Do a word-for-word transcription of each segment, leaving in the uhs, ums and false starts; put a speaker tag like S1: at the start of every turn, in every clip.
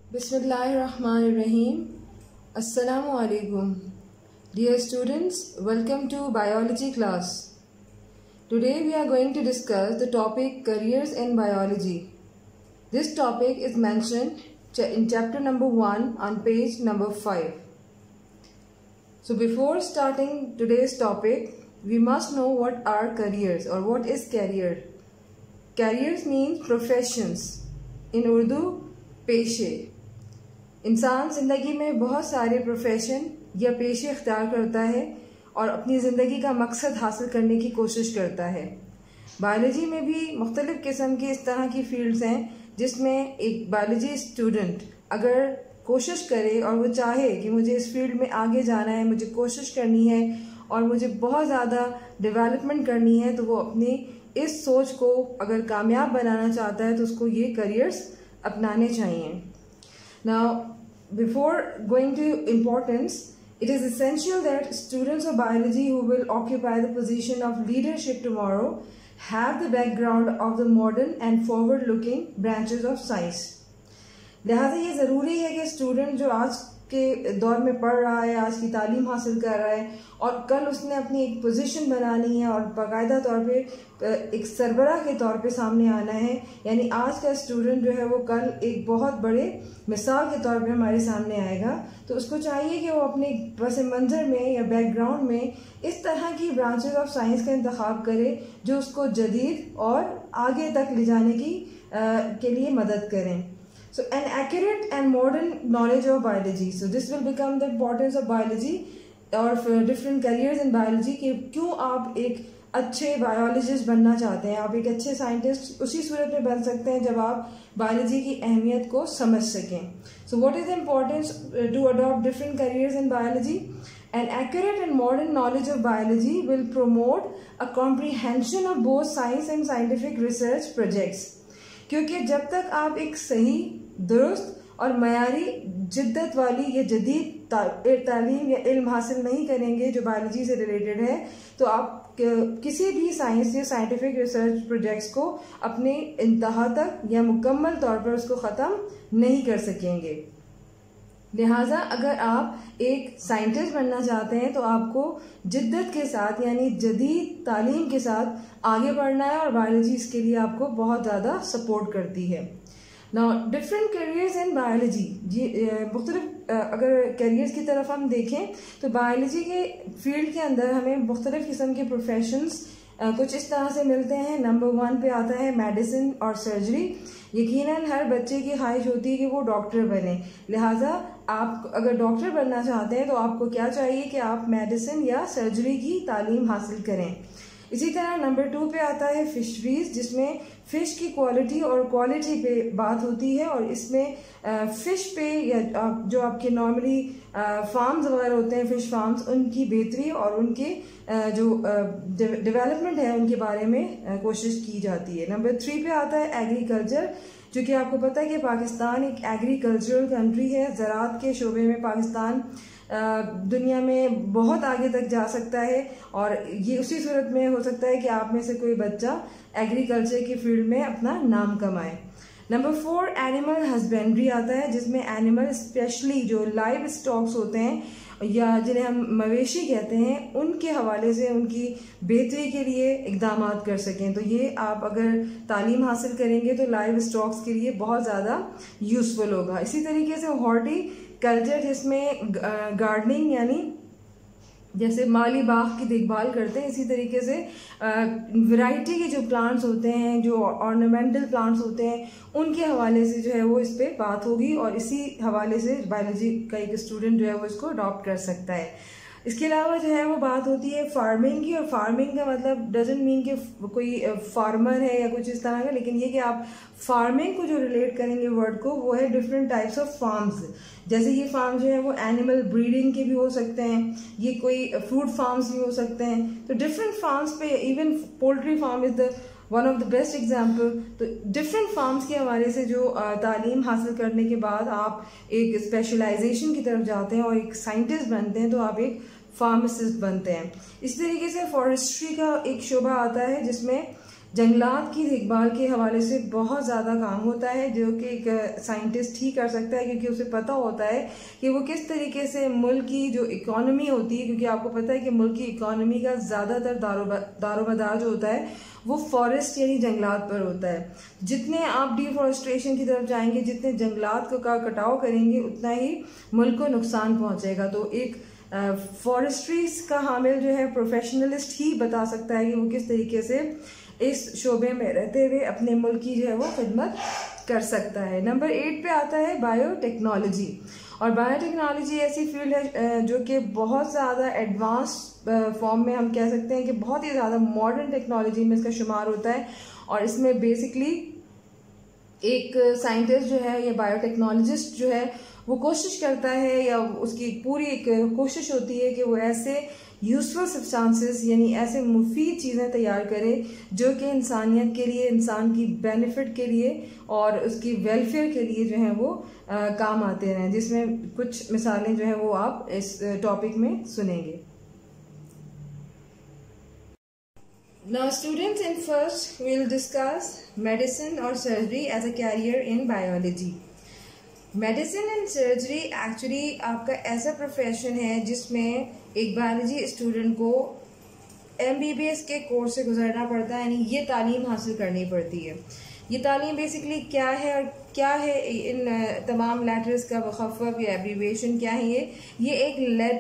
S1: Bismillahirrahmanirrahim. Assalamu alaikum. Dear students, welcome to biology class. Today we are going to discuss the topic careers in biology. This topic is mentioned in chapter number one on page number five. So before starting today's topic, we must know what are careers or what is career. Careers means professions. In Urdu, पेशे. इंसान ज़िंदगी में बहुत सारे profession या पेशे इख्तियार करता है और अपनी ज़िंदगी का मकसद हासिल करने की कोशिश करता है। बायोलॉजी में भी मुख्तलिफ़ किस्म की इस तरह की फील्ड्स हैं जिसमें एक बायोलॉजी स्टूडेंट अगर कोशिश करे और वो चाहे कि मुझे इस फील्ड में आगे जाना है, मुझे कोशिश करनी है और मुझे बहुत ज़्यादा डेवलपमेंट करनी है, तो वो अपनी इस सोच को अगर कामयाब बनाना चाहता है तो उसको ये करियर्स अपनाने चाहिए। Now, before going to importance, it is essential that students of biology who will occupy the position of leadership tomorrow have the background of the modern and forward-looking branches of science. लिहाजा ये ज़रूरी है कि student जो आज के दौर में पढ़ रहा है, आज की तालीम हासिल कर रहा है और कल उसने अपनी एक पोजीशन बनानी है और बाकायदा तौर पे एक सरबराह के तौर पे सामने आना है, यानी आज का स्टूडेंट जो है वो कल एक बहुत बड़े मिसाल के तौर पे हमारे सामने आएगा, तो उसको चाहिए कि वो अपने पस मंज़र में या बैकग्राउंड में इस तरह की ब्रांचेस ऑफ साइंस का इंतखाब करे जो उसको जदीद और आगे तक ले जाने की आ, के लिए मदद करें। So an accurate and modern knowledge of biology. So this will become the importance of biology or for different careers in biology कि क्यों आप एक अच्छे बायोलॉजिस्ट बनना चाहते हैं, आप एक अच्छे साइंटिस्ट उसी सूरत में बन सकते हैं जब आप बायोलॉजी की अहमियत को समझ सकें। So what is the importance to adopt different careers in biology? An accurate and modern knowledge of biology will promote a comprehension of both science and scientific research projects. क्योंकि जब तक आप एक सही, दुरुस्त और मयारी जिद्दत वाली या जदीद तालीम या इल्म हासिल नहीं करेंगे जो बायोलॉजी से रिलेटेड है, तो आप किसी भी साइंस या साइंटिफिक रिसर्च प्रोजेक्ट्स को अपने इंतहा तक या मुकम्मल तौर पर उसको ख़त्म नहीं कर सकेंगे। लिहाजा अगर आप एक साइंटिस्ट बनना चाहते हैं तो आपको जिद्दत के साथ यानी जदीद तालीम के साथ आगे बढ़ना है और बायोलॉजी इसके लिए आपको बहुत ज़्यादा सपोर्ट करती है। Now different careers in biology, ये मुख्तलिफ अगर करियर्स की तरफ हम देखें तो बायोलॉजी के फील्ड के अंदर हमें मुख्तलिफ किस्म के प्रोफेशंस कुछ इस तरह से मिलते हैं। नंबर वन पे आता है मेडिसिन और सर्जरी। यकीनन हर बच्चे की ख्वाहिश होती है कि वो डॉक्टर बने, लिहाजा आप अगर डॉक्टर बनना चाहते हैं तो आपको क्या चाहिए कि आप मेडिसिन या सर्जरी की तालीम हासिल करें। इसी तरह नंबर टू पे आता है फिशरीज, जिसमें फ़िश की क्वालिटी और क्वालिटी पे बात होती है और इसमें फ़िश पे या जो आपके नॉर्मली फार्म्स वगैरह होते हैं, फ़िश फार्म्स, उनकी बेहतरी और उनके जो डेवलपमेंट है उनके बारे में कोशिश की जाती है। नंबर थ्री पे आता है एग्रीकल्चर, जो कि आपको पता है कि पाकिस्तान एक एग्रीकल्चरल कंट्री है। ज़राअत के शोबे में पाकिस्तान दुनिया में बहुत आगे तक जा सकता है और ये उसी सूरत में हो सकता है कि आप में से कोई बच्चा एग्रीकल्चर की फील्ड में अपना नाम कमाए। नंबर फोर एनिमल हस्बेंड्री आता है, जिसमें एनिमल स्पेशली जो लाइव स्टॉक्स होते हैं या जिन्हें हम मवेशी कहते हैं, उनके हवाले से उनकी बेहतरी के लिए इकदाम कर सकें। तो ये आप अगर तालीम हासिल करेंगे तो लाइव स्टॉक्स के लिए बहुत ज़्यादा यूज़फुल होगा। इसी तरीके से हॉर्टी कल्चर, जिसमें गार्डनिंग यानी जैसे माली बाग की देखभाल करते हैं, इसी तरीके से वैरायटी के जो प्लांट्स होते हैं, जो ऑर्नामेंटल प्लांट्स होते हैं, उनके हवाले से जो है वो इस पे बात होगी और इसी हवाले से बायोलॉजी का एक स्टूडेंट जो है वो इसको अडॉप्ट कर सकता है। इसके अलावा जो है वो बात होती है फार्मिंग की, और फार्मिंग का मतलब डजंट मीन कि कोई फार्मर है या कुछ इस तरह का, लेकिन ये कि आप फार्मिंग को जो रिलेट करेंगे वर्ड को, वो है डिफरेंट टाइप्स ऑफ फार्म्स। जैसे ये फार्म जो है वो एनिमल ब्रीडिंग के भी हो सकते हैं, ये कोई फ्रूट फार्म्स भी हो सकते हैं। तो डिफरेंट फार्म्स पे, even poultry farm is the one of the best example. तो डिफरेंट फार्म्स के हवाले से जो तालीम हासिल करने के बाद आप एक स्पेशलाइजेशन की तरफ जाते हैं और एक साइंटिस्ट बनते हैं, तो आप एक फार्मासिस्ट बनते हैं। इस तरीके से फॉरेस्ट्री का एक शोबा आता है जिसमें जंगलात की देखभाल के हवाले से बहुत ज़्यादा काम होता है, जो कि एक साइंटिस्ट ही कर सकता है, क्योंकि उसे पता होता है कि वो किस तरीके से मुल्क की जो इकोनॉमी होती है, क्योंकि आपको पता है कि मुल्क की इकोनॉमी का ज़्यादातर दारोमदार जो होता है वो फॉरेस्ट यानी जंगलात पर होता है। जितने आप डिफॉरेस्ट्रेशन की तरफ जाएंगे, जितने जंगलात का कटाव करेंगे, उतना ही मुल्क को नुकसान पहुंचेगा। तो एक फॉरेस्ट्रीज का हामिल जो है प्रोफेशनलिस्ट ही बता सकता है कि वो किस तरीके से इस शोबे में रहते हुए अपने मुल्क की जो है वो खिदमत कर सकता है। नंबर एट पे आता है बायोटेक्नोलॉजी। और बायोटेक्नोलॉजी ऐसी फील्ड है जो कि बहुत ज़्यादा एडवांस फॉर्म में हम कह सकते हैं कि बहुत ही ज़्यादा मॉडर्न टेक्नोलॉजी में इसका शुमार होता है। और इसमें बेसिकली एक साइंटिस्ट जो है या बायोटेक्नोलॉजिस्ट जो है वो कोशिश करता है, या उसकी पूरी एक कोशिश होती है कि वो ऐसे यूजफुल सब्सटेंसेस यानी ऐसे मुफीद चीज़ें तैयार करे जो कि इंसानियत के लिए, इंसान की बेनिफिट के लिए और उसकी वेलफेयर के लिए जो है वो आ, काम आते रहें। जिसमें कुछ मिसालें जो है वो आप इस टॉपिक में सुनेंगे। Now students, in first we will discuss medicine or surgery as a career in biology. Medicine and surgery actually आपका ऐसा प्रोफेशन है जिसमें एक बायोलॉजी स्टूडेंट को एम बी बी एस के कोर्स से गुजरना पड़ता है, यानी ये तालीम हासिल करनी पड़ती है। ये तालीम बेसिकली क्या है और क्या है, इन तमाम लेटर्स का मुखफ़फ़ या एब्रीविएशन क्या है, ये ये एक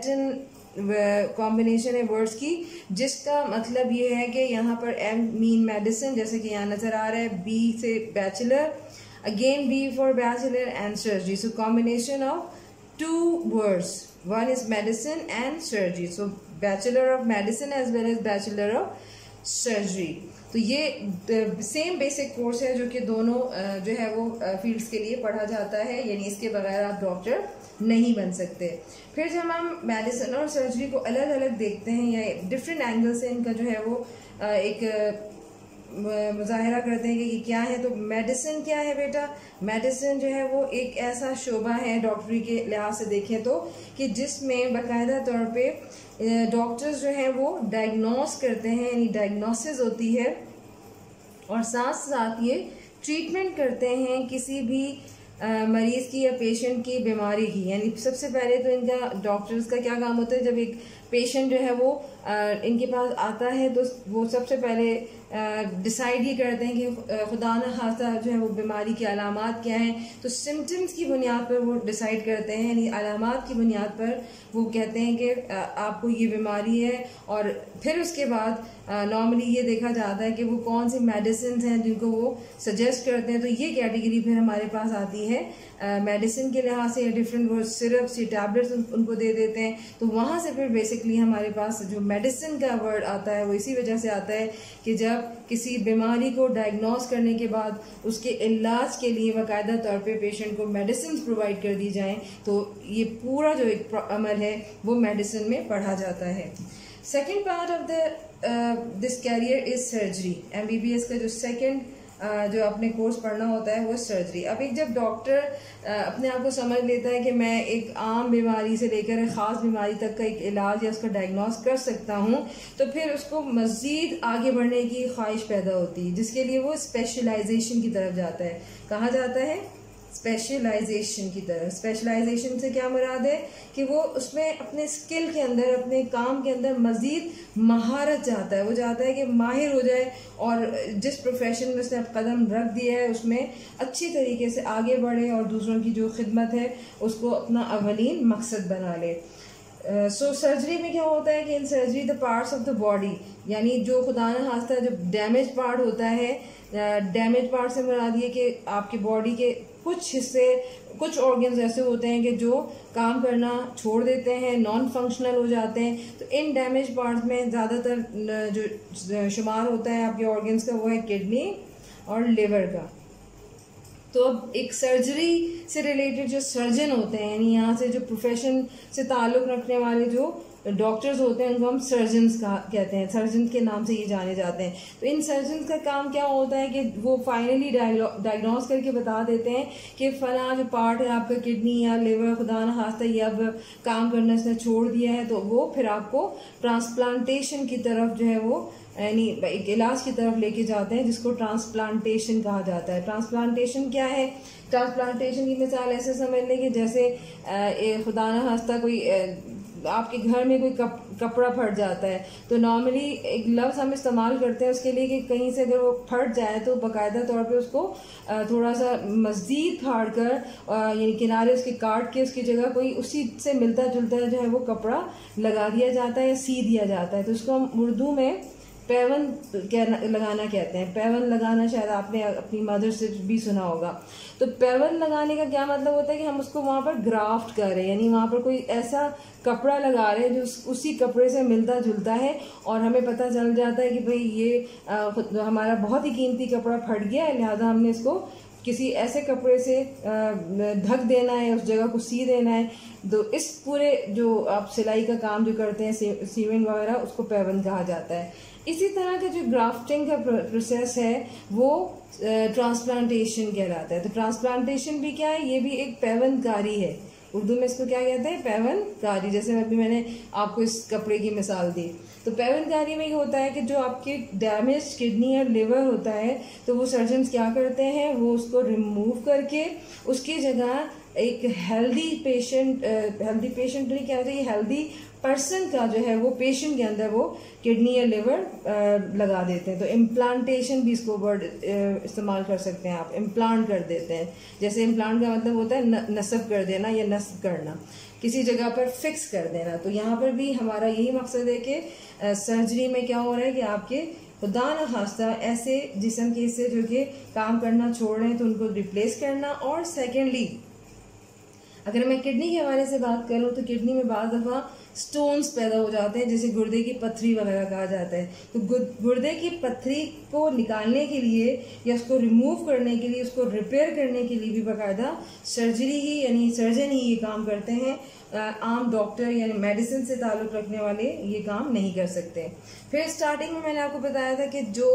S1: लैटिन कॉम्बिनेशन है वर्ड्स की, जिसका मतलब ये है कि यहाँ पर एम मीन मेडिसिन, जैसे कि यहाँ नज़र आ रहा है, बी से bachelor, again B for bachelor, and surgery. So combination of two words. One is medicine and surgery. So bachelor of medicine as well as bachelor of surgery. तो ये same basic course है जो कि दोनों जो है वो फील्ड्स के लिए पढ़ा जाता है, यानी इसके बगैर आप डॉक्टर नहीं बन सकते। फिर जब हम मेडिसिन और सर्जरी को अलग अलग देखते हैं या डिफरेंट एंगल से इनका जो है वो एक मुजाहिरा करते हैं कि क्या है, तो मेडिसिन क्या है बेटा? मेडिसिन जो है वो एक ऐसा शोबा है डॉक्टरी के लिहाज से देखें तो कि जिसमें बाकायदा तौर पे डॉक्टर्स जो हैं वो डायग्नोस करते हैं, यानी डायग्नोसिस होती है, और साथ साथ ये ट्रीटमेंट करते हैं किसी भी आ, मरीज़ की या पेशेंट की बीमारी की। यानी सबसे पहले तो इनका डॉक्टर्स का क्या काम होता है, जब एक पेशेंट जो है वो आ, इनके पास आता है तो वो सबसे पहले डिसाइड ये करते हैं कि खुदा न खास्ता जो है वो बीमारी की अलामात क्या हैं। तो सिम्टम्स की बुनियाद पर वो डिसाइड करते हैं, यानी अलामात की बुनियाद पर वो कहते हैं कि आपको ये बीमारी है। और फिर उसके बाद नॉर्मली ये देखा जाता है कि वो कौन सी मेडिसिन हैं जिनको वो सजेस्ट करते हैं। तो ये कैटेगरी फिर हमारे पास आती है मेडिसिन के लिहाज से, डिफरेंट वो सिरप्स या टैबलेट्स उन, उनको दे देते हैं। तो वहाँ से फिर बेसिकली हमारे पास जो मेडिसिन का वर्ड आता है वो इसी वजह से आता है कि जब किसी बीमारी को डायग्नोस करने के बाद उसके इलाज के लिए बाकायदा तौर पे पेशेंट को मेडिसिन प्रोवाइड कर दी जाएं, तो ये पूरा जो एक अमल है वो मेडिसिन में पढ़ा जाता है। Second part of the this career is surgery. M B B S का जो सेकेंड Uh, जो आपने कोर्स पढ़ना होता है वो सर्जरी। अब एक जब डॉक्टर uh, अपने आप को समझ लेता है कि मैं एक आम बीमारी से लेकर एक ख़ास बीमारी तक का एक इलाज या उसका डायग्नोस कर सकता हूँ, तो फिर उसको मज़ीद आगे बढ़ने की ख्वाहिश पैदा होती है, जिसके लिए वो स्पेशलाइजेशन की तरफ जाता है। कहाँ जाता है? स्पेशलाइजेशन की तरफ। स्पेशलाइजेशन से क्या मुराद है कि वो उसमें अपने स्किल के अंदर, अपने काम के अंदर मजीद महारत चाहता है। वो चाहता है कि माहिर हो जाए और जिस प्रोफेशन में उसने कदम रख दिया है उसमें अच्छी तरीके से आगे बढ़े और दूसरों की जो खिदमत है उसको अपना अवलीन मकसद बना ले। सो uh, सर्जरी so, में क्या होता है कि in surgery the parts of the body, यानी जो खुदा न खास्ता जो डैमेज पार्ट होता है, डैमेज uh, पार्ट से मुराद ये कि आपकी बॉडी के कुछ हिस्से, कुछ ऑर्गन्स ऐसे होते हैं कि जो काम करना छोड़ देते हैं, नॉन फंक्शनल हो जाते हैं। तो इन डैमेज पार्ट्स में ज़्यादातर जो शुमार होता है आपके ऑर्गन्स का वो है किडनी और लिवर का। तो अब एक सर्जरी से रिलेटेड जो सर्जन होते हैं, यानी यहाँ से जो प्रोफेशन से ताल्लुक़ रखने वाले जो डॉक्टर्स होते हैं उनको हम सर्जन्स कहते हैं, सर्जन के नाम से ये जाने जाते हैं। तो इन सर्जन्स का काम क्या होता है कि वो फाइनली डायग्नोस करके बता देते हैं कि फला जो पार्ट है आपका किडनी या लिवर खुदा न खास्ता ये अब काम करना इसने छोड़ दिया है, तो वो फिर आपको ट्रांसप्लांटेशन की तरफ जो है वो यानी एक इलाज की तरफ लेके जाते हैं जिसको ट्रांसप्लांटेशन कहा जाता है। ट्रांसप्लांटेशन क्या है? ट्रांसप्लांटेशन की मिसाल ऐसे समझ लें कि जैसे खुदा न खास्ता कोई आपके घर में कोई कप, कपड़ा फट जाता है तो नॉर्मली एक लफ्ज़ हम इस्तेमाल करते हैं उसके लिए कि कहीं से अगर वो फट जाए तो बाकायदा तौर पे उसको थोड़ा सा मज़ीद फाड़ कर यानी किनारे उसके काट के उसकी जगह कोई उसी से मिलता जुलता जो है वो कपड़ा लगा दिया जाता है या सी दिया जाता है। तो उसको हम उर्दू में पैवन लगाना कहते हैं। पैवन लगाना शायद आपने अपनी मदर से भी सुना होगा। तो पैवन लगाने का क्या मतलब होता है कि हम उसको वहाँ पर ग्राफ्ट कर रहे हैं, यानी वहाँ पर कोई ऐसा कपड़ा लगा रहे हैं जो उसी कपड़े से मिलता जुलता है और हमें पता चल जाता है कि भाई ये आ, हमारा बहुत ही कीमती कपड़ा फट गया है, लिहाजा हमने इसको किसी ऐसे कपड़े से ढक देना है, उस जगह को सी देना है। तो इस पूरे जो आप सिलाई का काम जो करते हैं सीविंग वगैरह उसको पैवन कहा जाता है। इसी तरह का जो ग्राफ्टिंग का प्रोसेस है वो ट्रांसप्लांटेशन कहलाता है। तो ट्रांसप्लांटेशन भी क्या है? ये भी एक पैवनकारी है। उर्दू में इसको क्या कहते हैं? पैवनकारी। जैसे अभी मैंने आपको इस कपड़े की मिसाल दी। तो पैवनकारी में ये होता है कि जो आपके डैमेज किडनी या लिवर होता है तो वो सर्जन्स क्या करते हैं, वो उसको रिमूव करके उसकी जगह एक हेल्दी पेशेंट हेल्दी पेशेंट नहीं क्या होता है, हेल्दी पर्सन का जो है वो पेशेंट के अंदर वो किडनी या लिवर लगा देते हैं। तो इम्प्लांटेशन भी इसको वर्ड इस्तेमाल कर सकते हैं आप, इम्प्लांट कर देते हैं। जैसे इम्प्लांट का मतलब होता है नस्ब कर देना या नस्ब करना, किसी जगह पर फिक्स कर देना। तो यहाँ पर भी हमारा यही मकसद है कि सर्जरी में क्या हो रहा है कि आपके खुदा न खास्ता ऐसे जिस्म के हिस्से जो कि काम करना छोड़ रहे हैं तो उनको रिप्लेस करना। और सेकेंडली अगर मैं किडनी के हवाले से बात करूं तो किडनी में बाज़ दफ़ा स्टोन्स पैदा हो जाते हैं जिसे गुर्दे की पत्थरी वगैरह कहा जाता है। तो गुर्दे की पत्थरी को निकालने के लिए या उसको रिमूव करने के लिए, उसको रिपेयर करने के लिए भी बाकायदा सर्जरी ही यानी सर्जन ही ये काम करते हैं। आम डॉक्टर यानी मेडिसिन से ताल्लुक़ रखने वाले ये काम नहीं कर सकते। फिर स्टार्टिंग में मैंने आपको बताया था कि जो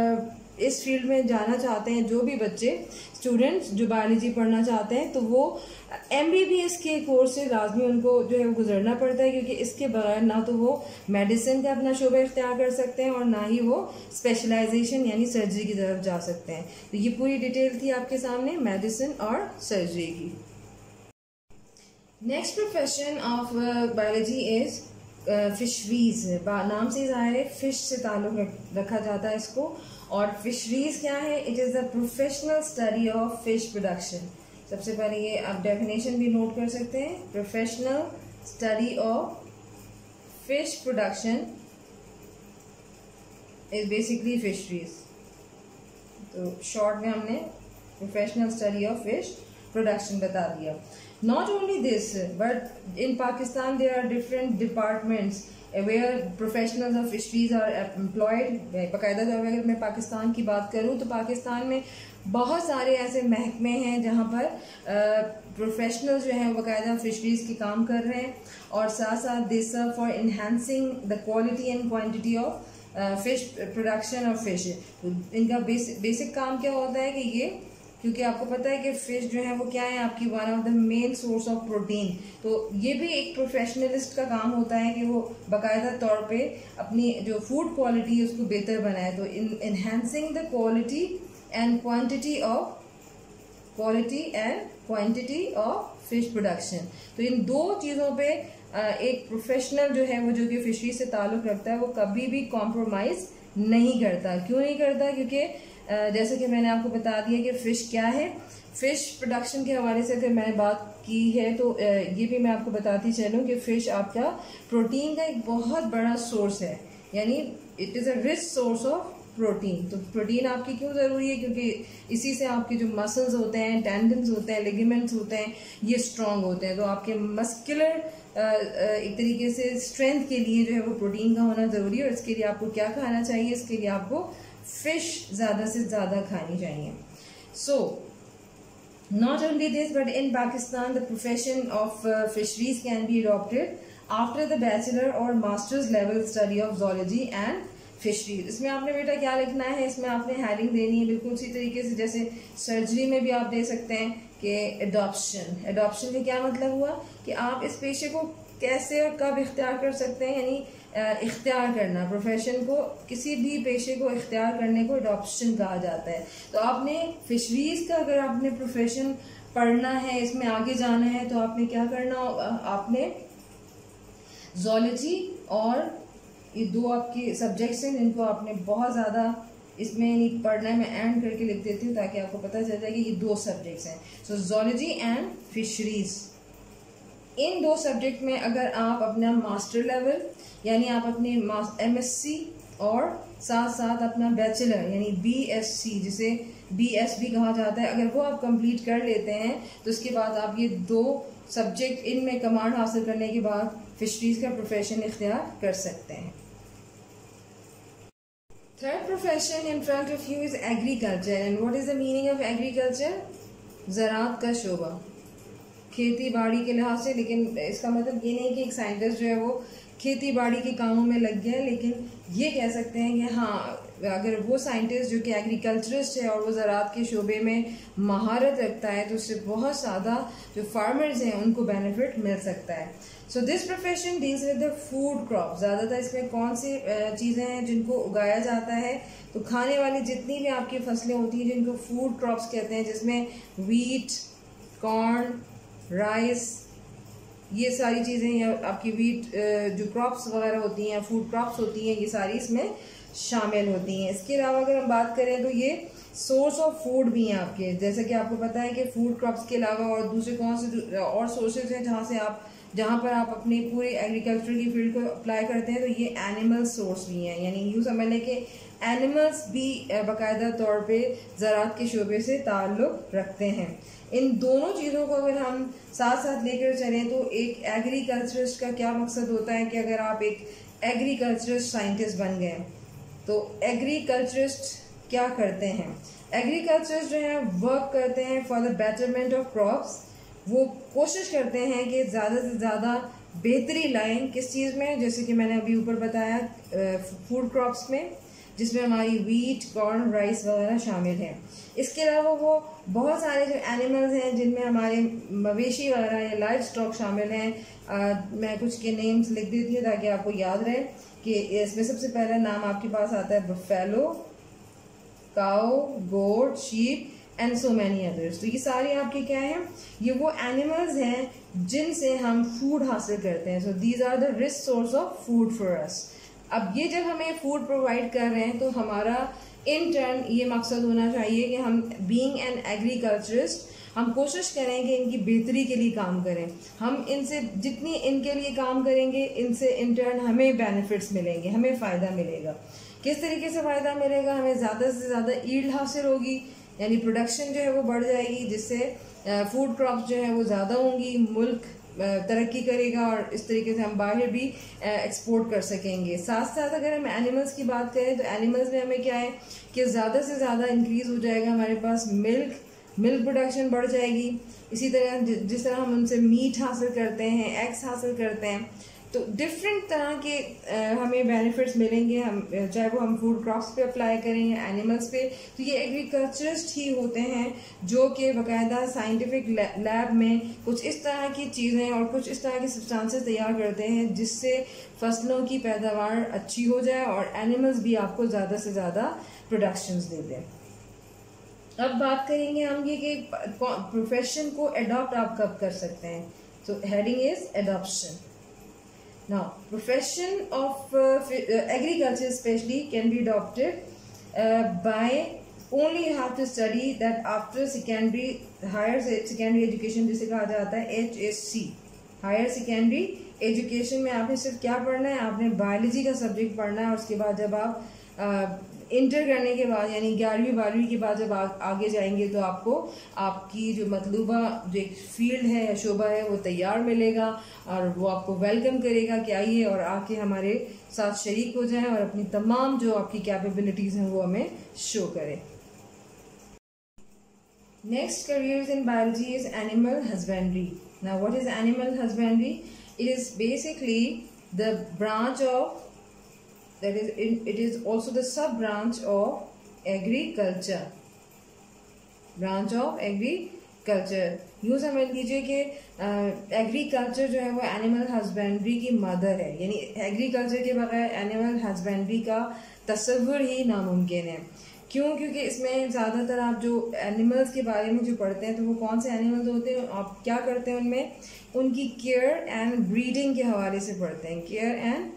S1: इस फील्ड में जाना चाहते हैं, जो भी बच्चे स्टूडेंट्स जो बायोलॉजी पढ़ना चाहते हैं, तो वो एमबीबीएस के कोर्स से लाजमी उनको जो है वो गुजरना पड़ता है, क्योंकि इसके बगैर ना तो वो मेडिसिन का अपना शोबा इख्तियार कर सकते हैं और ना ही वो स्पेशलाइजेशन यानी सर्जरी की तरफ जा सकते हैं। तो ये पूरी डिटेल थी आपके सामने मेडिसिन और सर्जरी की। Next profession of biology is fisheries. नाम से जाहिर है फिश से ताल्लुक रखा जाता है इसको। और फिशरीज क्या है? It is the professional study of fish production. सबसे पहले ये आप डेफिनेशन भी नोट कर सकते हैं, professional study of fish production is basically fisheries. तो शॉर्ट में हमने professional study of fish production बता दिया। Not only this, but in Pakistan there are different departments where professionals of fisheries are employed. बाकायदा तौर पर अगर मैं पाकिस्तान की बात करूं तो पाकिस्तान में बहुत सारे ऐसे महकमे हैं जहां पर प्रोफेशनल्स जो हैं बाकायदा फिशरीज के काम कर रहे हैं और साथ साथ they serve for enhancing the quality and quantity of fish production of fish. इनका बेसिक बेसिक काम क्या होता है कि ये, क्योंकि आपको पता है कि फिश जो है वो क्या है, आपकी one of the main source of protein. तो ये भी एक प्रोफेशनलिस्ट का काम होता है कि वो बाकायदा तौर पे अपनी जो फूड क्वालिटी है उसको बेहतर बनाए। तो in enhancing the quality and quantity of quality and quantity of fish production. तो इन दो चीज़ों पे एक प्रोफेशनल जो है वो जो कि फिशरी से ताल्लुक़ रखता है वो कभी भी कॉम्प्रोमाइज़ नहीं करता। क्यों नहीं करता? क्योंकि जैसे कि मैंने आपको बता दिया कि फ़िश क्या है। फ़िश प्रोडक्शन के हवाले से अगर मैंने बात की है तो ये भी मैं आपको बताती चलूँ कि फ़िश आपका प्रोटीन का एक बहुत बड़ा सोर्स है, यानी it is a rich source of protein. तो प्रोटीन आपकी क्यों ज़रूरी है? क्योंकि इसी से आपके जो मसल्स होते हैं, टेंडन्स होते हैं, लिगामेंट्स होते हैं, ये स्ट्रॉन्ग होते हैं। तो आपके मस्कुलर एक तरीके से स्ट्रेंथ के लिए जो है वो प्रोटीन का होना ज़रूरी है। और इसके लिए आपको क्या खाना चाहिए? इसके लिए आपको फिश ज़्यादा से ज़्यादा खानी चाहिए। So not only this but in Pakistan the profession of fisheries can be adopted after the bachelor और masters level study of zoology and fisheries. इसमें आपने बेटा क्या लिखना है, इसमें आपने हेडिंग देनी है बिल्कुल उसी तरीके से जैसे सर्जरी में भी आप दे सकते हैं कि एडॉप्शन। एडॉप्शन का क्या मतलब हुआ कि आप इस पेशे को कैसे और कब इख्तियार कर सकते हैं, यानी इख्तियार करना, प्रोफेशन को, किसी भी पेशे को इख्तियार करने को एडॉप्शन कहा जाता है। तो आपने फिशरीज का अगर आपने प्रोफेशन पढ़ना है, इसमें आगे जाना है, तो आपने क्या करना, आपने ज़ूलॉजी और ये दो आपके सब्जेक्ट्स हैं जिनको आपने बहुत ज़्यादा इसमें नहीं पढ़ना है, मैं एंड करके लिख देती हूँ ताकि आपको पता चल जाए कि ये दो सब्जेक्ट्स हैं। सो ज़ूलॉजी एंड फिशरीज, इन दो सब्जेक्ट में अगर आप अपना मास्टर लेवल यानी आप अपने एम एस सी और साथ साथ अपना बैचलर यानी बी एस सी जिसे बी एस भी कहा जाता है, अगर वो आप कंप्लीट कर लेते हैं तो उसके बाद आप ये दो सब्जेक्ट इनमें कमांड हासिल करने के बाद फिशरीज का प्रोफेशन इख्तियार कर सकते हैं। Third profession in front of you is agriculture. And what is the meaning of agriculture? ज़राअत का शोबा, खेती बाड़ी के लिहाज से, लेकिन इसका मतलब ये नहीं कि एक साइंटिस्ट जो है वो खेती बाड़ी के कामों में लग गया, लेकिन ये कह सकते हैं कि हाँ अगर वो साइंटिस्ट जो कि एग्रीकल्चरिस्ट है और वो ज़राअत के शोबे में महारत रखता है तो उससे बहुत ज़्यादा जो फार्मर्स हैं उनको बेनिफिट मिल सकता है। So this profession deals with the food crop. ज़्यादातर इसमें कौन सी चीज़ें हैं जिनको उगाया जाता है, तो खाने वाली जितनी भी आपकी फसलें होती हैं जिनको फूड क्रॉप्स कहते हैं, जिसमें वीट, कॉर्न, राइस, ये सारी चीज़ें या आपकी वीट जो क्रॉप्स वगैरह होती हैं, फूड क्रॉप्स होती हैं, ये सारी इसमें शामिल होती हैं। इसके अलावा अगर हम बात करें तो ये सोर्स ऑफ फूड भी हैं आपके, जैसे कि आपको पता है कि फूड क्रॉप्स के अलावा और दूसरे कौन से और सोर्सेज हैं जहाँ से आप जहाँ पर आप अपनी पूरी एग्रीकल्चर की फील्ड को अप्लाई करते हैं, तो ये एनिमल सोर्स भी हैं, यानी यूँ समझ लें कि एनिमल्स भी बाकायदा तौर पे ज़राअत के शोबे से ताल्लुक़ रखते हैं। इन दोनों चीज़ों को अगर हम साथ साथ लेकर चलें तो एक एग्रीकल्चरिस्ट का क्या मकसद होता है कि अगर आप एक एग्रीकल्चरिस्ट साइंटिस्ट बन गए तो एग्रीकल्चरिस्ट क्या करते हैं? एग्रीकल्चरिस्ट जो हैं वर्क करते हैं for the betterment of crops. वो कोशिश करते हैं कि ज़्यादा से ज़्यादा बेहतरी लाएं, किस चीज़ में, जैसे कि मैंने अभी ऊपर बताया फूड क्रॉप्स में, जिसमें हमारी वीट, कॉर्न, राइस वगैरह शामिल हैं। इसके अलावा वो बहुत सारे जो एनिमल्स हैं जिनमें हमारे मवेशी वगैरह या लाइव स्टॉक शामिल हैं। आ, मैं कुछ के नेम्स लिख देती हूँ ताकि आपको याद रहे कि इसमें सबसे पहला नाम आपके पास आता है buffalo, cow, goat, sheep and so many others. तो ये सारे आपके क्या हैं? ये वो एनिमल्स हैं जिनसे हम फूड हासिल करते हैं। So these are the rich source of food for us. अब ये जब हमें फूड प्रोवाइड कर रहे हैं तो हमारा इन टर्न ये मकसद होना चाहिए कि हम बीइंग एन एग्रीकल्चरिस्ट हम कोशिश करें कि इनकी बेहतरी के लिए काम करें। हम इनसे जितनी इनके लिए काम करेंगे इनसे इन टर्न हमें बेनिफिट्स मिलेंगे, हमें फ़ायदा मिलेगा। किस तरीके से फ़ायदा मिलेगा? हमें ज़्यादा से ज़्यादा ईल्ड हासिल होगी, यानी प्रोडक्शन जो है वो बढ़ जाएगी, जिससे फूड क्रॉप्स जो है वो ज़्यादा होंगी, मुल्क तरक्की करेगा और इस तरीके से हम बाहर भी एक्सपोर्ट कर सकेंगे। साथ साथ अगर हम एनिमल्स की बात करें तो एनिमल्स में हमें क्या है कि ज़्यादा से ज़्यादा इंक्रीज़ हो जाएगा हमारे पास मिल्क मिल्क प्रोडक्शन बढ़ जाएगी। इसी तरह जिस तरह हम उनसे मीट हासिल करते हैं, एग्स हासिल करते हैं, तो डिफरेंट तरह के आ, हमें बेनिफिट्स मिलेंगे, हम चाहे वो हम फूड क्रॉप्स पे अप्लाई करें या एनिमल्स पे। तो ये एग्रीकल्चरिस्ट ही होते हैं जो कि बाकायदा साइंटिफिक लैब में कुछ इस तरह की चीज़ें और कुछ इस तरह के सब्सटेंसेस तैयार करते हैं जिससे फसलों की पैदावार अच्छी हो जाए और एनिमल्स भी आपको ज़्यादा से ज़्यादा प्रोडक्शंस दे दें। अब बात करेंगे हम ये कि प्रोफेशन को अडॉप्ट आप कब कर सकते हैं। So heading is adoption. Now, profession of uh, uh, agriculture especially can be adopted uh, by only you have to study that after secondary higher secondary education जिसे कहा जाता है H S C, higher secondary education में आपने सिर्फ क्या पढ़ना है? आपने बायोलॉजी का सब्जेक्ट पढ़ना है और उसके बाद जब आप इंटर करने के बाद यानी ग्यारहवीं बारहवीं के बाद जब आ, आगे जाएंगे तो आपको आपकी जो मतलूबा जो एक फील्ड है या शोबा है वो तैयार मिलेगा और वो आपको वेलकम करेगा कि आइए और आके हमारे साथ शरीक हो जाएं और अपनी तमाम जो आपकी कैपेबिलिटीज़ हैं वो हमें शो करें। Next careers in biology is animal husbandry. Now what is animal husbandry? It is basically the branch of, that is, it is also the sub branch of agriculture. Branch of agriculture. यूँ समझ लीजिए कि agriculture जो है वो animal husbandry की mother है, यानी एग्रीकल्चर के बगैर एनिमल हस्बेंड्री का तस्वुर ही नामुमकिन है। क्यों? क्योंकि इसमें ज़्यादातर आप जो एनिमल्स के बारे में जो पढ़ते हैं तो वो कौन से एनिमल्स होते हैं, आप क्या करते हैं उनमें, उनकी केयर एंड ब्रीडिंग के हवाले से पढ़ते हैं। Care and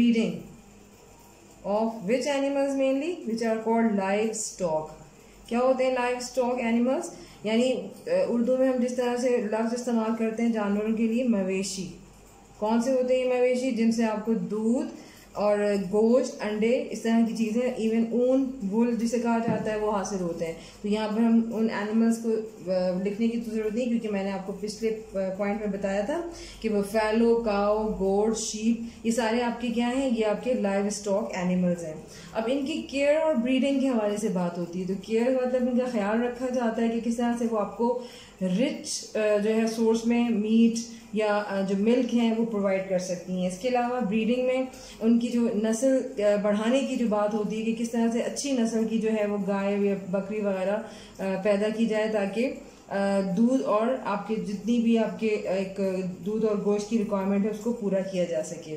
S1: breeding of which animals mainly, which are called livestock. क्या होते हैं लाइव स्टॉक एनिमल्स? यानी उर्दू में हम जिस तरह से लफ्ज़ इस्तेमाल करते हैं जानवरों के लिए, मवेशी। कौन से होते हैं ये मवेशी? जिनसे आपको दूध और गोश्त, अंडे, इस तरह की चीज़ें, इवन ऊन, वुल जिसे कहा जाता है, वो हासिल होते हैं। तो यहाँ पर हम उन एनिमल्स को लिखने की तो ज़रूरत नहीं, क्योंकि मैंने आपको पिछले पॉइंट में बताया था कि वो फैलो, काओ, गोट, शीप, ये सारे आपके क्या हैं, ये आपके लाइव स्टॉक एनिमल्स हैं। अब इनकी केयर और ब्रीडिंग के हवाले से बात होती है। तो केयर मतलब इनका ख्याल रखा जाता है कि किस तरह से वो आपको रिच जो है सोर्स में मीट या जो मिल्क हैं वो प्रोवाइड कर सकती हैं। इसके अलावा ब्रीडिंग में उनकी जो नस्ल बढ़ाने की जो बात होती है कि किस तरह से अच्छी नस्ल की जो है वो गाय या बकरी वगैरह पैदा की जाए, ताकि दूध और आपके जितनी भी आपके एक दूध और गोश्त की रिक्वायरमेंट है उसको पूरा किया जा सके।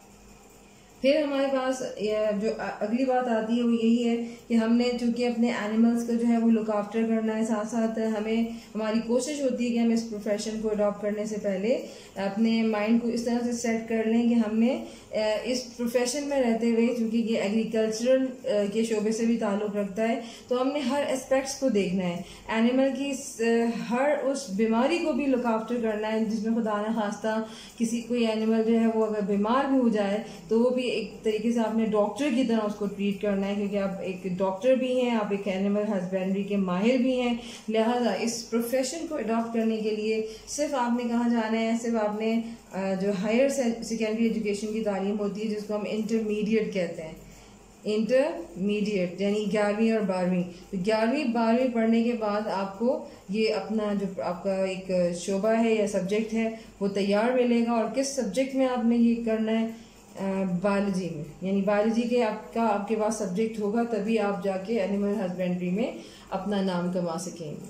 S1: फिर हमारे पास जो अगली बात आती है वो यही है कि हमने चूंकि अपने एनिमल्स का जो है वो लुक आफ्टर करना है, साथ साथ हमें हमारी कोशिश होती है कि हम इस प्रोफेशन को अडॉप्ट करने से पहले अपने माइंड को इस तरह से सेट कर लें कि हमने इस प्रोफेशन में रहते हुए, चूंकि ये एग्रीकल्चरल के शोबे से भी ताल्लुक़ रखता है, तो हमने हर एस्पेक्ट्स को देखना है। एनिमल की हर उस बीमारी को भी लुक आफ्टर करना है जिसमें खुदा न खास्ता किसी कोई एनिमल जो है वो अगर बीमार भी हो जाए तो वो भी एक तरीके से आपने डॉक्टर की तरह उसको ट्रीट करना है, क्योंकि आप एक डॉक्टर भी हैं, आप एक एनिमल हस्बेंड्री के माहिर भी हैं। लिहाजा इस प्रोफेशन को अडॉप्ट करने के लिए सिर्फ आपने कहाँ जाना है, सिर्फ आपने जो हायर सेकेंडरी एजुकेशन की तालीम होती है जिसको हम इंटरमीडिएट कहते हैं, इंटरमीडिएट यानी ग्यारहवीं और बारहवीं। तो ग्यारहवीं बारहवीं पढ़ने के बाद आपको ये अपना जो आपका एक शोबा है या सब्जेक्ट है वो तैयार मिलेगा। और किस सब्जेक्ट में आपने ये करना है? बायोलॉजी में, यानी बायोलॉजी के आपका आपके पास सब्जेक्ट होगा तभी आप जाके एनिमल हस्बेंड्री में अपना नाम कमा सकेंगे।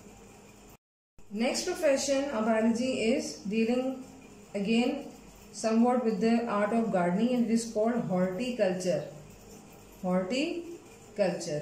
S1: Next profession of biology is dealing again somewhat with the art of gardening, and it is called horticulture. Horticulture.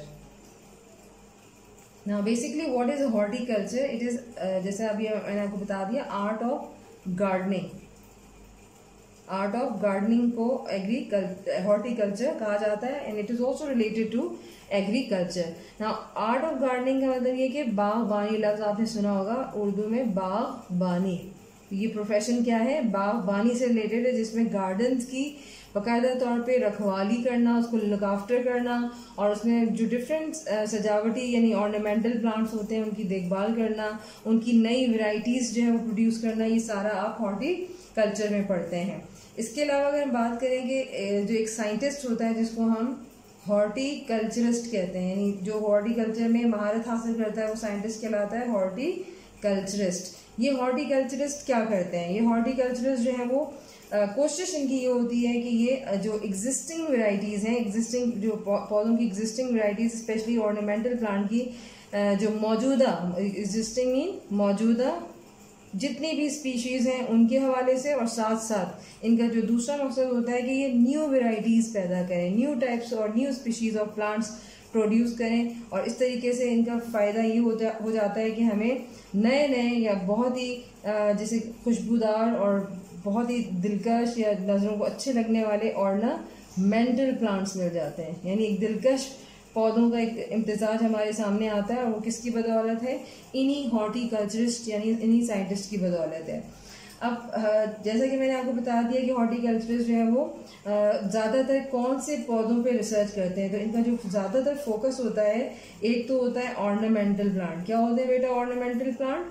S1: Now basically what is a horticulture? It is uh, जैसे अभी मैंने आपको बता दिया, art of gardening. Art of gardening को agriculture horticulture कहा जाता है, and it is also related to agriculture. Now art of gardening का मतलब ये कि बागबानी, लफ्ज आपने सुना होगा उर्दू में बागबानी। ये प्रोफेशन क्या है? बागबानी से रिलेटेड है, जिसमें गार्डन्स की बाकायदा तौर पे रखवाली करना, उसको लुक आफ्टर करना और उसमें जो डिफरेंट सजावटी यानी ऑर्नामेंटल प्लांट्स होते हैं उनकी देखभाल करना, उनकी नई वैरायटीज जो है वो प्रोड्यूस करना, ये सारा आप हॉर्टिकल्चर में पढ़ते हैं। इसके अलावा अगर हम बात करें कि जो एक साइंटिस्ट होता है जिसको हम हॉर्टिकल्चरिस्ट कहते हैं, यानी जो हॉर्टिकल्चर में महारत हासिल करता है वो साइंटिस्ट कहलाता है हॉर्टिकल्चरिस्ट। ये हॉर्टिकल्चरिस्ट क्या करते हैं? ये हॉर्टिकल्चरिस्ट जो है वो Uh, कोशिश इनकी ये होती है कि ये जो एग्जिस्टिंग वेराइटीज़ हैं, एग्जिस्टिंग जो पौधों की existing varieties specially ornamental plant की uh, जो मौजूदा एग्जिस्टिंग मीन मौजूदा जितनी भी स्पीशीज़ हैं उनके हवाले से, और साथ साथ इनका जो दूसरा मकसद होता है कि ये न्यू वेराइटीज़ पैदा करें, न्यू टाइप्स और new species of plants produce करें। और इस तरीके से इनका फ़ायदा ये हो जा हो जाता है कि हमें नए नए या बहुत ही जैसे खुशबूदार और बहुत ही दिलकश या नज़रों को अच्छे लगने वाले ऑर्नामेंटल प्लांट्स मिल जाते हैं। यानी एक दिलकश पौधों का एक इम्तिजाज हमारे सामने आता है, और वो किसकी बदौलत है? इन्हीं हॉर्टिकल्चरिस्ट यानी इन्हीं साइंटिस्ट की बदौलत है। अब जैसा कि मैंने आपको बता दिया कि हॉर्टिकल्चरिस्ट जो है वो ज़्यादातर कौन से पौधों पे रिसर्च करते हैं, तो इनका जो ज़्यादातर फोकस होता है, एक तो होता है ऑर्नामेंटल प्लांट। क्या होते हैं बेटा ऑर्नामेंटल प्लांट?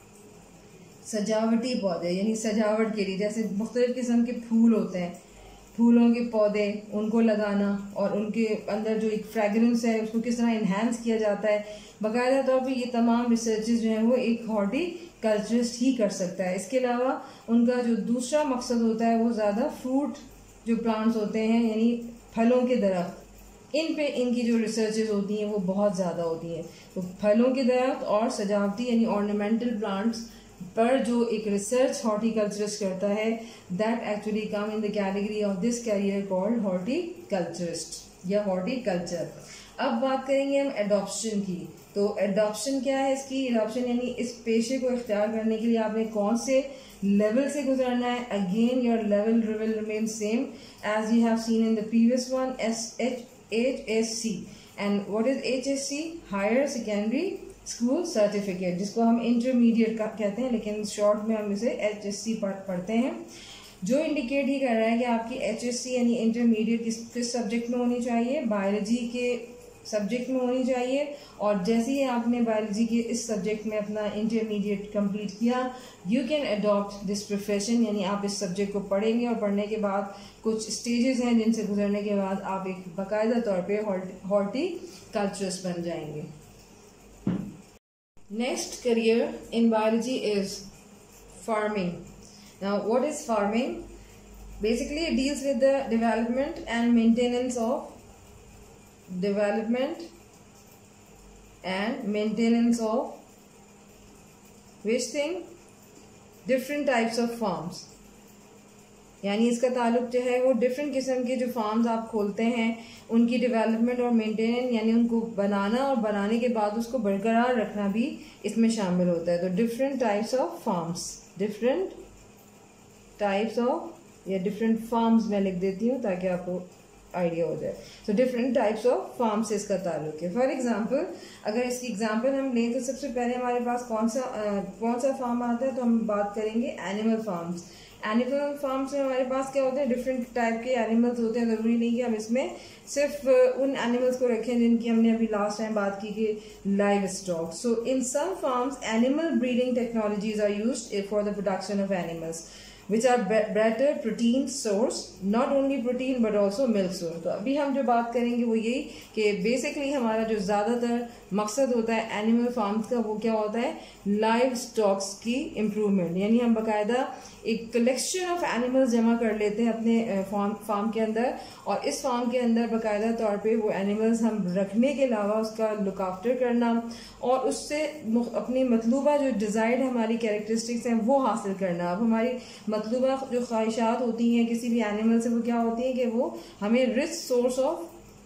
S1: सजावटी पौधे, यानी सजावट के लिए, जैसे मुख्तलिफ किस्म के फूल होते हैं, फूलों के पौधे उनको लगाना और उनके अंदर जो एक फ्रेगरेंस है उसको किस तरह इन्हांस किया जाता है, बाकायदा तौर पे ये तमाम रिसर्चेस जो हैं वो एक हॉर्टिकल्चरिस्ट ही कर सकता है। इसके अलावा उनका जो दूसरा मकसद होता है वो ज़्यादा फ्रूट जो प्लांट्स होते हैं यानी फलों के दरख्त, इन पे इनकी जो रिसर्चेज होती हैं वो बहुत ज़्यादा होती हैं। तो फलों के दरख्त और सजावटी यानी ऑर्नामेंटल प्लांट्स पर जो एक रिसर्च हॉर्टिकल्चरिस्ट करता है, that actually come in the category of this career called horticulturist या हॉर्टिकल्चर। अब बात करेंगे हम एडॉप्शन की। तो एडॉप्शन क्या है इसकी? एडॉप्शन यानी इस पेशे को इख्तियार करने के लिए आपने कौन से लेवल से गुजरना है। Again your level will remain same as you have seen in the previous one, S H H S C. And what is H S C? Higher secondary school certificate, जिसको हम इंटरमीडिएट का कहते हैं, लेकिन short में हम इसे H S सी पढ़ते हैं, जो इंडिकेट ही कर रहा है कि आपकी एच एस सी यानी इंटरमीडिएट किस किस सब्जेक्ट में होनी चाहिए, बायोलॉजी के सब्जेक्ट में होनी चाहिए। और जैसे ही आपने बायोलॉजी के इस सब्जेक्ट में अपना इंटरमीडिएट कंप्लीट किया, you can adopt this profession, यानी आप इस सब्जेक्ट को पढ़ेंगे और पढ़ने के बाद कुछ स्टेजेस हैं जिनसे गुजरने के बाद आप एक बाकायदा तौर पे हॉर्टिकल्चरिस्ट बन जाएंगे। Next career in biology is farming. Now what is farming? Basically it deals with the development and maintenance of development and maintenance of which thing? Different types of farms. यानी इसका ताल्लुक जो है वो डिफरेंट किस्म के जो फार्म्स आप खोलते हैं उनकी डेवलपमेंट और मेंटेनेंस, यानी उनको बनाना और बनाने के बाद उसको बरकरार रखना भी इसमें शामिल होता है। तो different types of farms, different types of या डिफरेंट फार्म्स मैं लिख देती हूँ ताकि आपको आइडिया हो जाए। तो डिफरेंट टाइप्स ऑफ फार्म से इसका ताल्लुक है। फॉर एग्जांपल अगर इसकी एग्जांपल हम लें तो सबसे पहले हमारे पास कौन सा आ, कौन सा फार्म आता है, तो हम बात करेंगे एनिमल फार्म्स। एनिमल फार्म्स में हमारे पास क्या होते हैं? डिफरेंट टाइप के एनिमल्स होते हैं। ज़रूरी नहीं कि हम इसमें सिर्फ उन एनिमल्स को रखें जिनकी हमने अभी लास्ट टाइम बात की कि livestock. So in some farms animal breeding technologies are used for the production of animals which are better protein source, not only protein but also milk source। तो अभी हम जो बात करेंगे वो यही कि बेसिकली हमारा जो ज़्यादातर मकसद होता है एनिमल फार्म्स का वो क्या होता है? लाइव स्टॉक्स की इम्प्रूवमेंट, यानी हम बाकायदा एक कलेक्शन ऑफ एनिमल्स जमा कर लेते हैं अपने फार्म फार्म के अंदर, और इस फार्म के अंदर बाकायदा तौर पे वो एनिमल्स हम रखने के अलावा उसका लुक आफ्टर करना और उससे अपनी मतलूबा जो डिजायर्ड हमारी कैरेक्टरिस्टिक्स हैं वो हासिल करना। अब हमारी मतलूबा जो ख्वाहिशात होती हैं किसी भी एनिमल से वो क्या होती हैं कि वो हमें रिच सोर्स ऑफ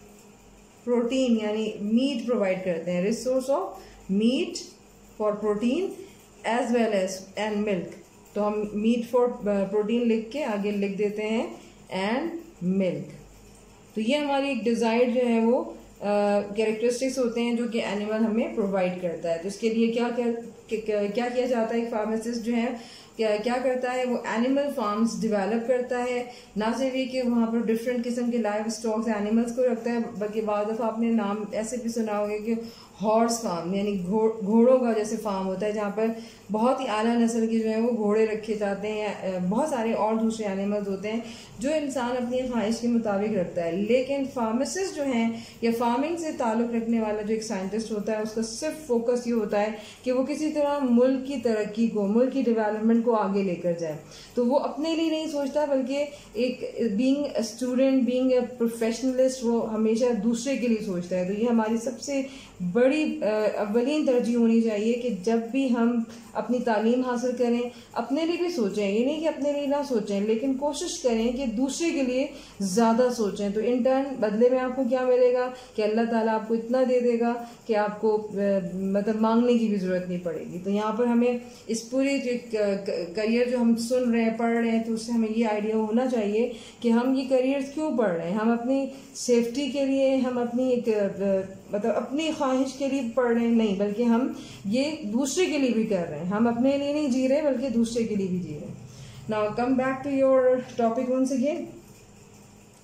S1: प्रोटीन यानी मीट प्रोवाइड करते हैं, rich source of meat for protein as well as and milk. तो हम मीट फॉर प्रोटीन लिख के आगे लिख देते हैं एंड मिल्क। तो ये हमारी एक डिजायर्ड जो है वो कैरेक्टरिस्टिक्स uh, होते हैं जो कि एनिमल हमें प्रोवाइड करता है। तो इसके लिए क्या क्या क्या, क्या किया जाता है? एक फार्मासिस्ट जो है क्या क्या करता है? वो एनिमल फार्म्स डेवलप करता है, ना सिर्फ ये कि वहाँ पर डिफरेंट किस्म के लाइव स्टॉक्स एनिमल्स को रखता है, बल्कि बाद दफ़ा आपने नाम ऐसे भी सुना होगा कि हॉर्स फार्म यानी घोड़ों का जैसे फार्म होता है जहाँ पर बहुत ही आला नस्ल के जो है वो घोड़े रखे जाते हैं। बहुत सारे और दूसरे एनिमल्स होते हैं जो इंसान अपनी ख्वाहिश के मुताबिक रखता है। लेकिन फार्मासिस्ट जो हैं या फार्मिंग से ताल्लुक़ रखने वाला जो एक साइंटिस्ट होता है उसका सिर्फ फोकस ये होता है कि वो किसी तरह मुल्क की तरक्की को, मुल्क की डेवलपमेंट को आगे लेकर जाए। तो वो अपने लिए नहीं सोचता बल्कि एक being a student, being a professionalist, वो हमेशा दूसरे के लिए सोचता है। तो ये हमारी सबसे बड़ी अव्वलीन तरजीह होनी चाहिए कि जब भी हम अपनी तालीम हासिल करें अपने लिए भी सोचें, ये नहीं कि अपने लिए ना सोचें, लेकिन कोशिश करें कि दूसरे के लिए ज़्यादा सोचें। तो इन टर्न बदले में आपको क्या मिलेगा कि अल्लाह ताला आपको इतना दे देगा कि आपको मतलब मांगने की भी ज़रूरत नहीं पड़ेगी। तो यहाँ पर हमें इस पूरी करियर जो हम सुन रहे हैं, पढ़ रहे हैं, तो उससे हमें ये आइडिया होना चाहिए कि हम ये करियर क्यों पढ़ रहे हैं। हम अपनी सेफ्टी के लिए, हम अपनी एक मतलब अपनी ख्वाहिश के लिए पढ़ रहे हैं नहीं, बल्कि हम ये दूसरे के लिए भी कर रहे हैं। हम अपने लिए नहीं जी रहे बल्कि दूसरे के लिए भी जी रहे हैं। Now come back to your topic once again.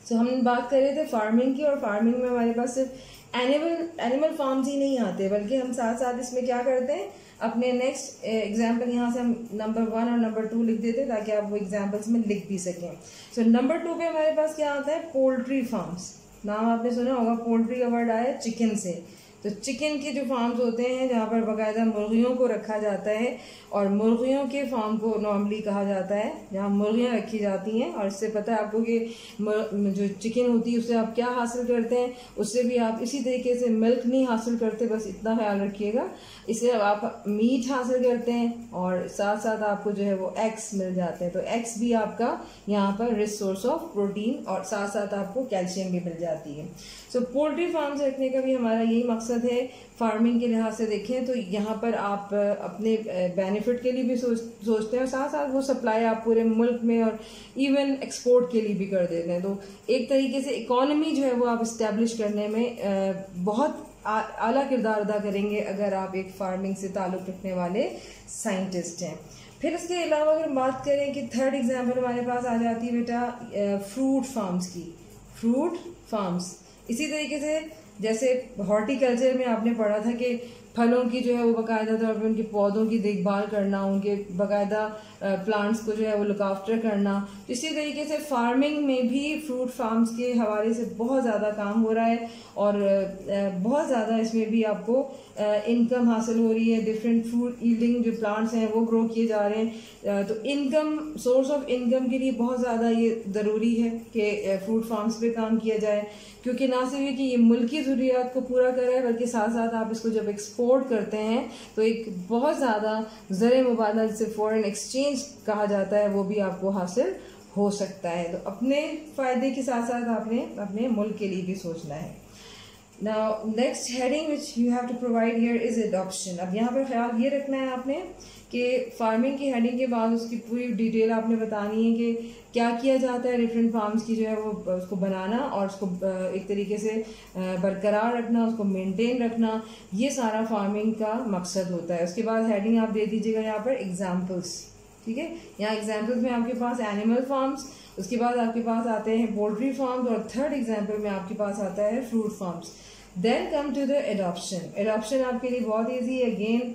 S1: So so, हम बात कर रहे थे फार्मिंग की, और फार्मिंग में हमारे पास सिर्फ एनिमल एनिमल फार्म्स ही नहीं आते, बल्कि हम साथ साथ इसमें क्या करते हैं, अपने नेक्स्ट एग्जाम्पल यहाँ से हम नंबर वन और नंबर टू लिख देते हैं ताकि आप वो एग्जाम्पल्स में लिख भी सकें। सो नंबर टू पे हमारे पास क्या आता है, पोल्ट्री फार्म्स। नाम आपने सुना होगा, पोल्ट्री का वर्ड आया चिकन से। तो चिकन के जो फार्म्स होते हैं जहाँ पर बाकायदा मुर्गियों को रखा जाता है, और मुर्गियों के फार्म को नॉर्मली कहा जाता है जहाँ मुर्गियाँ रखी जाती हैं। और इससे पता है आपको कि जो चिकन होती है उससे आप क्या हासिल करते हैं, उससे भी आप इसी तरीके से मिल्क नहीं हासिल करते, बस इतना ख्याल रखिएगा। इससे आप मीट हासिल करते हैं और साथ साथ आपको जो है वो एग्स मिल जाते हैं। तो एग्स भी आपका यहाँ पर रिच सोर्स ऑफ प्रोटीन, और साथ साथ आपको कैल्शियम भी मिल जाती है। सो पोल्ट्री फार्म्स रखने का भी हमारा यही मकसद है। फार्मिंग के लिहाज से देखें तो यहाँ पर आप अपने बेनिफिट के लिए भी सोच सोचते हैं, और साथ साथ वो सप्लाई आप पूरे मुल्क में और इवन एक्सपोर्ट के लिए भी कर देते हैं। तो एक तरीके से इकोनॉमी जो है वो आप इस्टेब्लिश करने में बहुत आला किरदार अदा करेंगे अगर आप एक फार्मिंग से ताल्लुक़ रखने वाले साइंटिस्ट हैं। फिर इसके अलावा अगर हम बात करें कि थर्ड एग्जाम्पल हमारे पास आ जाती है बेटा फ्रूट फार्म्स की। फ्रूट फार्म्स इसी तरीके से जैसे हॉर्टिकल्चर में आपने पढ़ा था कि फलों की जो है वो बाकायदा तौर पर उनके पौधों की देखभाल करना, उनके बाकायदा प्लांट्स को जो है वो लुक आफ्टर करना। तो इसी तरीके से फार्मिंग में भी फ्रूट फार्म्स के हवाले से बहुत ज़्यादा काम हो रहा है, और बहुत ज़्यादा इसमें भी आपको इनकम हासिल हो रही है। डिफरेंट फ्रूट यील्डिंग जो प्लांट्स हैं वो ग्रो किए जा रहे हैं। तो इनकम, सोर्स ऑफ इनकम के लिए बहुत ज़्यादा ये ज़रूरी है कि फ्रूट फार्म्स पे काम किया जाए, क्योंकि ना सिर्फ कि ये मुल्की ज़रूरियात को पूरा कर रहा है, बल्कि साथ साथ आप इसको जब एक्सपोर्ट करते हैं तो एक बहुत ज़्यादा ज़र मुबादला जिसे फॉरेन एक्सचेंज कहा जाता है वो भी आपको हासिल हो सकता है। तो अपने फ़ायदे के साथ साथ आपने अपने मुल्क के लिए भी सोचना है। Now next heading which you have to provide here is adoption। अब यहाँ पर ख्याल ये रखना है आपने कि फार्मिंग की हेडिंग के बाद उसकी पूरी डिटेल आपने बतानी है कि क्या किया जाता है डिफरेंट फार्म्स की जो है वो उसको बनाना और उसको एक तरीके से बरकरार रखना, उसको मेंटेन रखना, ये सारा फार्मिंग का मकसद होता है। उसके बाद हेडिंग आप दे दीजिएगा यहाँ पर एग्जाम्पल्स, ठीक है। यहाँ एग्जाम्पल्स में आपके पास एनिमल फार्म्स, उसके बाद आपके पास आते हैं पोल्ट्री फार्म्स, और थर्ड एग्जाम्पल में आपके पास आता है fruit farms. Then come to the adoption. Adoption आपके लिए बहुत ईजी है। अगेन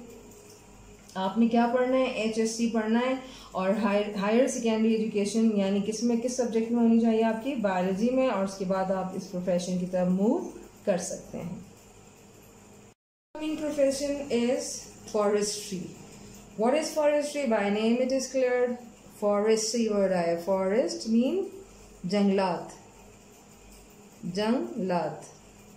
S1: आपने क्या पढ़ना है, एच एस सी पढ़ना है, और हायर सेकेंडरी एजुकेशन यानी किस में किस सब्जेक्ट में होनी चाहिए आपकी, बायोलॉजी में, और उसके बाद आप इस प्रोफेशन की तरफ मूव कर सकते हैं। Profession is forestry. What is forestry? By name it is clear. Forestry word आया। Forest mean जंगलात, जंगलात।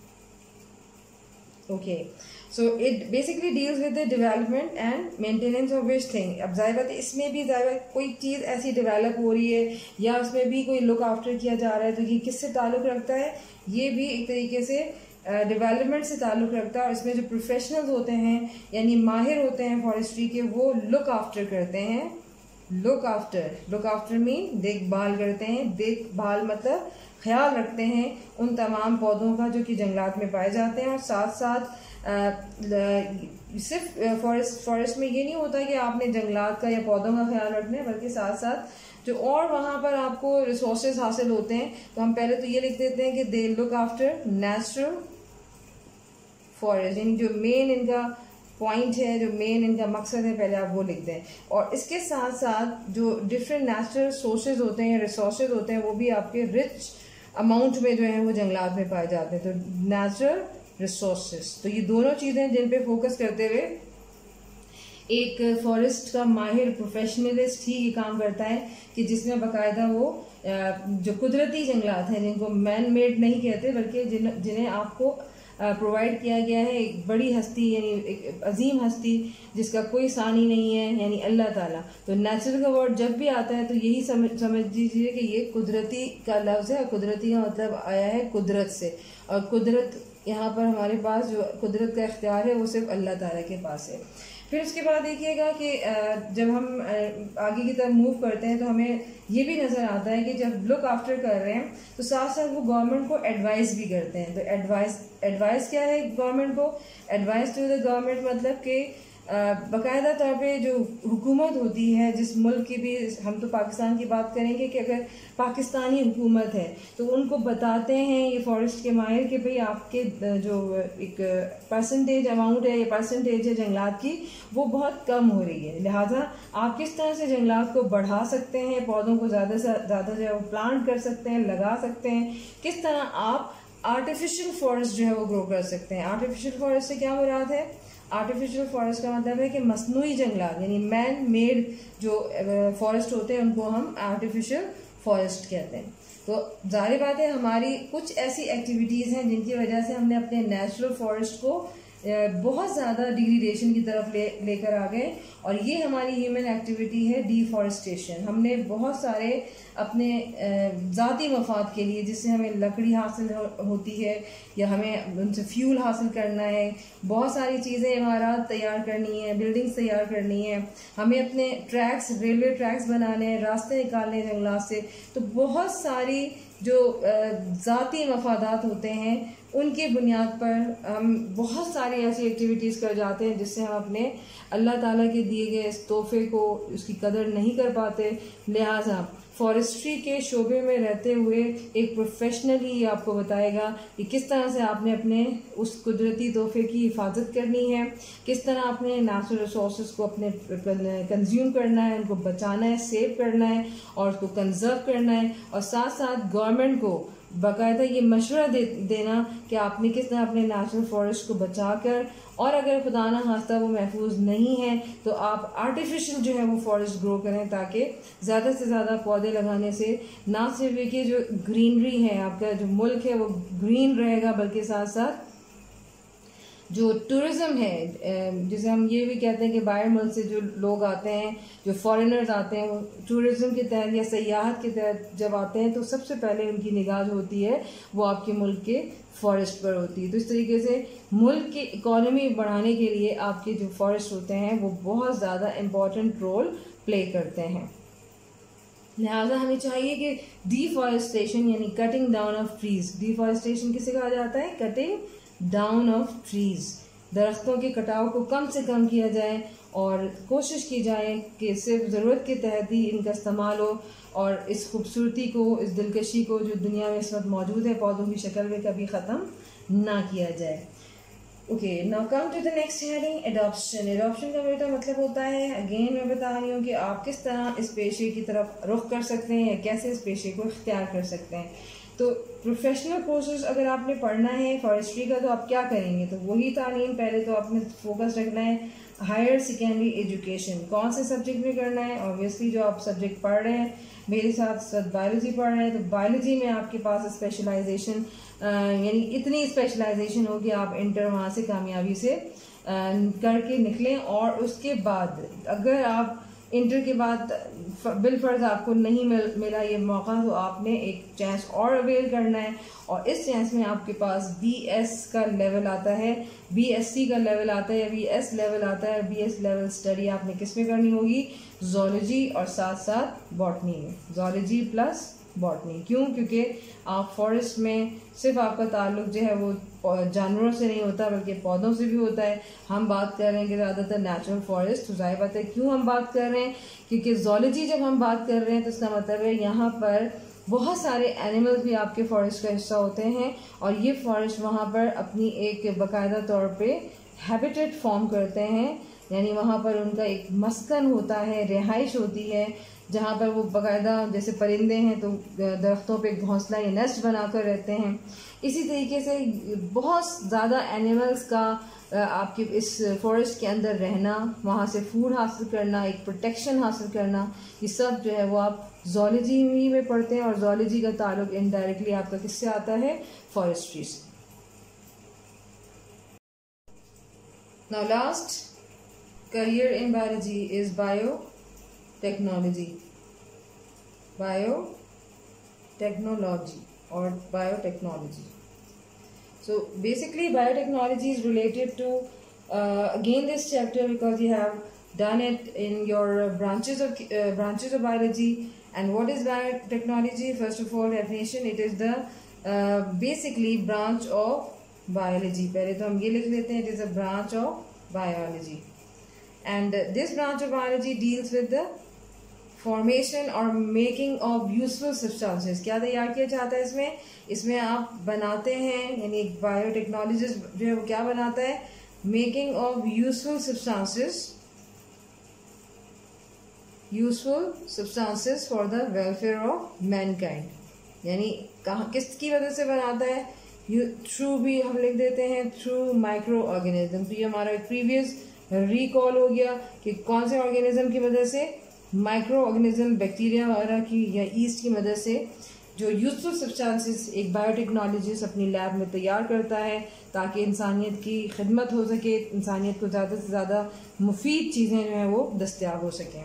S1: Okay. So it basically deals with the development and maintenance of which thing। अब जाहिर बात है इसमें भी जाहिर कोई चीज़ ऐसी डेवलप हो रही है या उसमें भी कोई लुक आफ्टर किया जा रहा है, तो ये किससे ताल्लुक़ रखता है, ये भी एक तरीके से डेवलपमेंट uh, से ताल्लुक़ रखता है। और इसमें जो प्रोफेशनल्स होते हैं यानी माहिर होते हैं फॉरेस्ट्री के, वो लुक आफ्टर करते हैं। Look after, look after mean देखभाल करते हैं। देखभाल मतलब ख्याल रखते हैं उन तमाम पौधों का जो कि जंगलात में पाए जाते हैं। और साथ साथ आ, सिर्फ फॉरेस्ट फॉरेस्ट में ये नहीं होता कि आपने जंगलात का या पौधों का ख्याल रखना है, बल्कि साथ साथ जो और वहाँ पर आपको रिसोर्सेज हासिल होते हैं, तो हम पहले तो ये लिख देते हैं कि they look after natural forest, यानी जो मेन इनका पॉइंट है, जो मेन इनका मकसद है, पहले आप वो लिख दें। और इसके साथ साथ जो डिफरेंट नेचुरल सोर्सेज होते हैं, रिसोर्सेज होते हैं, वो भी आपके रिच अमाउंट में जो है वो जंगलात में पाए जाते हैं। तो नेचुरल रिसोर्सेज, तो ये दोनों चीज़ें जिन पे फोकस करते हुए एक फॉरेस्ट का माहिर प्रोफेशनलिस्ट ही ये काम करता है कि जिसमें बाकायदा वो जो कुदरती जंगलात हैं, जिनको मैन मेड नहीं कहते बल्कि जिन जिन्हें आपको प्रोवाइड किया गया है एक बड़ी हस्ती यानी एक अजीम हस्ती जिसका कोई सानी नहीं है, यानी अल्लाह ताला। तो नेचुरल का वर्ड जब भी आता है तो यही समझ समझ लीजिए कि ये कुदरती का लफ्ज़ है। कुदरती का मतलब आया है कुदरत से, और कुदरत यहाँ पर हमारे पास जो कुदरत का इख्तियार है वो सिर्फ अल्लाह ताला के पास है। फिर उसके बाद देखिएगा कि जब हम आगे की तरफ मूव करते हैं तो हमें ये भी नज़र आता है कि जब लुक आफ्टर कर रहे हैं तो साथ साथ वो गवर्नमेंट को एडवाइस भी करते हैं। तो एडवाइस एडवाइस क्या है गवर्नमेंट को? एडवाइस टू द गवर्नमेंट मतलब कि बाकायदा तौर पे जो हुकूमत होती है जिस मुल्क की भी, हम तो पाकिस्तान की बात करेंगे कि अगर पाकिस्तानी हुकूमत है तो उनको बताते हैं ये फॉरेस्ट के माहिर कि भाई आपके जो एक परसेंटेज अमाउंट है या परसेंटेज है जंगलात की वो बहुत कम हो रही है, लिहाजा आप किस तरह से जंगलात को बढ़ा सकते हैं, पौधों को ज़्यादा से ज़्यादा जो है वो प्लांट कर सकते हैं, लगा सकते हैं, किस तरह आप आर्टिफिशियल फॉरेस्ट जो है वो ग्रो कर सकते हैं। आर्टिफिशियल फॉरेस्ट से क्या मुराद है? आर्टिफिशियल फॉरेस्ट का मतलब है कि मसनूई जंगलात यानी मैन मेड जो फॉरेस्ट होते हैं उनको हम आर्टिफिशियल फॉरेस्ट कहते हैं। तो जाहिर बात है हमारी कुछ ऐसी एक्टिविटीज़ हैं जिनकी वजह से हमने अपने नेचुरल फॉरेस्ट को बहुत ज़्यादा डिग्रेडेशन की तरफ ले लेकर आ गए, और ये हमारी ह्यूमन एक्टिविटी है डिफॉरेस्टेशन। हमने बहुत सारे अपने ज़ाती मफाद के लिए, जिससे हमें लकड़ी हासिल हो, होती है या हमें उनसे फ्यूल हासिल करना है, बहुत सारी चीज़ें, इमारत तैयार करनी है, बिल्डिंग्स तैयार करनी है, हमें अपने ट्रैक्स, रेलवे ट्रैक्स बनाने हैं, रास्ते निकालने हैं जंगलात से, तो बहुत सारी जो ज़ाती मफादात होते हैं उनकी बुनियाद पर हम बहुत सारी ऐसी एक्टिविटीज़ कर जाते हैं जिससे हम अपने अल्लाह ताला के दिए गए इस तोहफे को, उसकी कदर नहीं कर पाते। लिहाजा फॉरेस्ट्री के शोबे में रहते हुए एक प्रोफेशनल ही आपको बताएगा कि किस तरह से आपने अपने उस कुदरती तोहफे की हिफाजत करनी है, किस तरह आपने नेचुरल रिसोर्सेज को अपने कंज्यूम करना है, उनको बचाना है, सेव करना है और उसको कंजर्व करना है, और साथ साथ गवर्नमेंट को बाकायदा ये मशवरा दे, देना कि आपने किस तरह अपने नेचुरल फॉरेस्ट को बचाकर, और अगर खुदा ना खास्ता वो महफूज नहीं है तो आप आर्टिफिशियल जो है वो फॉरेस्ट ग्रो करें, ताकि ज़्यादा से ज़्यादा पौधे लगाने से ना सिर्फ कि जो ग्रीनरी है, आपका जो मुल्क है वो ग्रीन रहेगा, बल्कि साथ साथ जो टूरिज़्म है, जिसे हम ये भी कहते हैं कि बाहर मुल्क से जो लोग आते हैं, जो फॉरेनर्स आते हैं, वो टूरिज़्म के तहत या सयाहत के तहत जब आते हैं तो सबसे पहले उनकी निगाह जो होती है वो आपके मुल्क के फॉरेस्ट पर होती है। तो इस तरीके से मुल्क की इकॉनमी बढ़ाने के लिए आपके जो फॉरेस्ट होते हैं वो बहुत ज़्यादा इम्पॉर्टेंट रोल प्ले करते हैं। लिहाजा हमें चाहिए कि डिफॉरेस्टेशन यानी cutting down of trees, deforestation किसे कहा जाता है? कटिंग डाउन ऑफ ट्रीज, दरख्तों के कटाव को कम से कम किया जाए और कोशिश की जाए कि सिर्फ ज़रूरत के तहत ही इनका इस्तेमाल हो, और इस खूबसूरती को, इस दिलकशी को जो दुनिया में इस वक्त मौजूद है पौधों की शक्ल में, कभी ख़त्म ना किया जाए। Okay, now come to the next heading, adoption. Adoption का बेटा मतलब होता है, अगेन मैं बता रही हूँ कि आप किस तरह इस पेशे की तरफ रुख कर सकते हैं या कैसे इस पेशे को इख्तियार कर सकते हैं। तो प्रोफेशनल कोर्सेज अगर आपने पढ़ना है फॉरेस्ट्री का तो आप क्या करेंगे? तो वही तालीम पहले तो आपने फोकस रखना है हायर सेकेंडरी एजुकेशन। कौन से सब्जेक्ट में करना है? ऑब्वियसली जो आप सब्जेक्ट पढ़ रहे हैं, मेरे साथ साथ बायोलॉजी पढ़ रहे हैं, तो बायोलॉजी में आपके पास स्पेशलाइजेशन यानी इतनी स्पेशलाइजेशन हो कि आप इंटर वहाँ से कामयाबी से आ, करके निकलें, और उसके बाद अगर आप इंटर के बाद बिलफर्ज आपको नहीं मिल मिला ये मौका, तो आपने एक चांस और अवेल करना है, और इस चांस में आपके पास बीएस का लेवल आता है, बीएससी का लेवल आता है, बीएस लेवल आता है। बीएस लेवल स्टडी आपने किस में करनी होगी? ज़ूलॉजी और साथ साथ बॉटनी में, ज़ूलॉजी प्लस बॉटनी। क्यों? क्योंकि आप फॉरेस्ट में सिर्फ आपका ताल्लुक जो है वो जानवरों से नहीं होता बल्कि पौधों से भी होता है। हम बात कर रहे हैं कि ज़्यादातर नेचुरल फॉरेस्ट, तो जाहिर बात है क्यों हम बात कर रहे हैं, क्योंकि ज़ूलॉजी जब हम बात कर रहे हैं तो इसका मतलब है यहाँ पर बहुत सारे एनिमल्स भी आपके फॉरेस्ट का हिस्सा होते हैं, और ये फॉरेस्ट वहाँ पर अपनी एक बाकायदा तौर पे हैबिटेट फॉर्म करते हैं, यानी वहाँ पर उनका एक मस्कन होता है, रिहाइश होती है, जहाँ पर वो बाकायदा जैसे परिंदे हैं तो दरख्तों पे घोंसला या नेस्ट बनाकर रहते हैं। इसी तरीके से बहुत ज़्यादा एनिमल्स का आपके इस फॉरेस्ट के अंदर रहना, वहाँ से फूड हासिल करना, एक प्रोटेक्शन हासिल करना, ये सब जो है वो आप ज़ूलॉजी में पढ़ते हैं, और ज़ूलॉजी का ताल्लुक इनडायरेक्टली आपका किससे आता है? फॉरेस्ट्री से। Now last career in biology is biotechnology, biotechnology or biotechnology. So basically biotechnology is related to uh, again this chapter because you have done it in your branches of uh, branches of biology. And what is biotechnology? First of all, definition, it is the uh, basically branch of biology. पहले तो हम ये लिख लेते हैं, it is a branch of biology. and uh, this branch of biology deals with the formation और making of useful substances. क्या तैयार किया जाता है इसमें? इसमें आप बनाते हैं, यानी बायोटेक्नोलॉजिस्ट जो है वो क्या बनाता है? Making of useful substances, useful substances for the welfare of mankind. यानी कहाँ किसकी वजह से बनाता है? थ्रू भी हम लिख देते हैं थ्रू माइक्रो ऑर्गेनिज्म। तो ये हमारा प्रीवियस रिकॉल हो गया कि कौन से ऑर्गेनिज्म की वजह से? माइक्रो ऑर्गेनिज्म, बैक्टीरिया वगैरह की या ईस्ट की मदद से जो यूजफुल सब्सटेंसेस एक बायोटेक्नोलॉजिस्ट अपनी लैब में तैयार करता है ताकि इंसानियत की खिदमत हो सके, इंसानियत को ज़्यादा से ज़्यादा मुफीद चीज़ें जो हैं वो दस्तयाब हो सकें।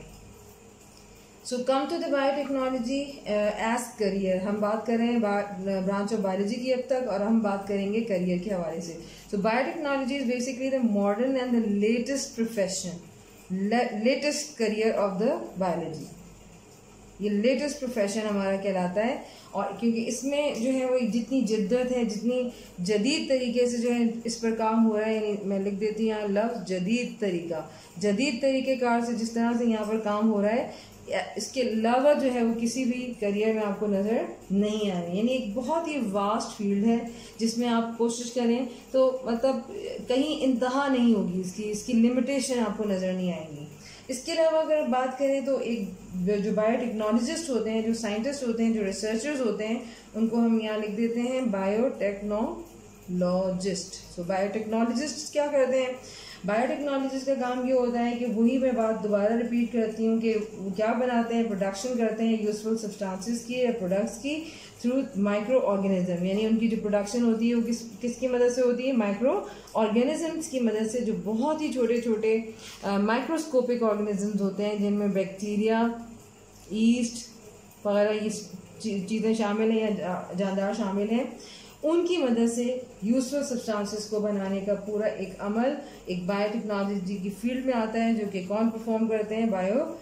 S1: So come to the biotechnology as career. हम बात कर रहे हैं ब्रांच ऑफ बायोलॉजी की अब तक, और हम बात करेंगे करियर के हवाले से। So biotechnology is basically the modern and the latest profession, latest career of the biology. ये लेटेस्ट प्रोफेशन हमारा कहलाता है, और क्योंकि इसमें जो है वो जितनी जिद्दत है, जितनी जदीद तरीके से जो है इस पर काम हो रहा है, यानी मैं लिख देती हूँ यहाँ लफ्ज़ जदीद तरीका, जदीद तरीक़ेकार से जिस तरह से यहाँ पर काम हो रहा है, इसके अलावा जो है वो किसी भी करियर में आपको नज़र नहीं आ रही। यानी एक बहुत ही वास्ट फील्ड है जिसमें आप कोशिश करें तो मतलब कहीं इंतहा नहीं होगी इसकी, इसकी लिमिटेशन आपको नज़र नहीं आएंगी। इसके अलावा अगर बात करें तो एक जो बायोटेक्नोलॉजिस्ट होते हैं, जो साइंटिस्ट होते हैं, जो रिसर्चर्स होते हैं, उनको हम यहाँ लिख देते हैं बायोटेक्नोलॉजिस्ट। सो बायोटेक्नोलॉजिस्ट क्या करते हैं? बायोटेक्नोलॉजिस्ट का काम ये होता है कि वही मैं बात दोबारा रिपीट करती हूँ कि वो क्या बनाते हैं, प्रोडक्शन करते हैं यूजफुल सब्सटेंसेस की या प्रोडक्ट्स की थ्रू माइक्रो ऑर्गेनिज्म। यानी उनकी जो प्रोडक्शन होती है वो किस किसकी मदद से होती है? माइक्रो ऑर्गेनिजम्स की मदद से, जो बहुत ही छोटे छोटे माइक्रोस्कोपिक ऑर्गेनिजम्स होते हैं जिनमें बैक्टीरिया, ईस्ट वगैरह ये चीज़ें शामिल हैं या जानदार शामिल हैं, उनकी मदद से यूजफुल सब्सटेंसेस को बनाने का पूरा एक अमल एक बायोटेक्नोलॉजी की फील्ड में आता है, जो कि कौन परफॉर्म करते हैं?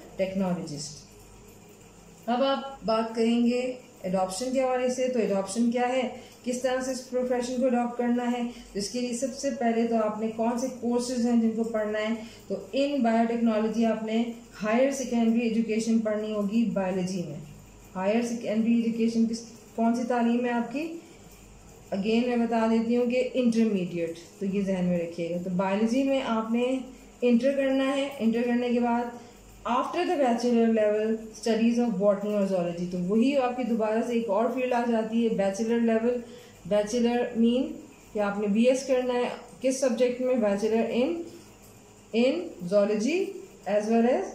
S1: बायोटेक्नोलॉजिस्ट। अब आप बात करेंगे एडॉप्शन के हवाले से। तो एडॉप्शन क्या है, किस तरह से इस प्रोफेशन को अडॉप्ट करना है? इसके लिए सबसे पहले तो आपने कौन से कोर्सेज हैं जिनको पढ़ना है? तो इन बायोटेक्नोलॉजी आपने हायर सेकेंडरी एजुकेशन पढ़नी होगी बायोलॉजी में। हायर सेकेंडरी एजुकेशन किस कौन सी तालीम है आपकी? अगेन मैं बता देती हूँ कि इंटरमीडिएट, तो ये जहन में रखिएगा। तो बायोलॉजी में आपने इंटर करना है। इंटर करने के बाद after the bachelor level studies of botany और जोलॉजी, तो वही आपकी दोबारा से एक और फील्ड आ जाती है बैचलर लेवल। बैचलर मीन कि आपने बीएस करना है किस सब्जेक्ट में? Bachelor in in zoology as well as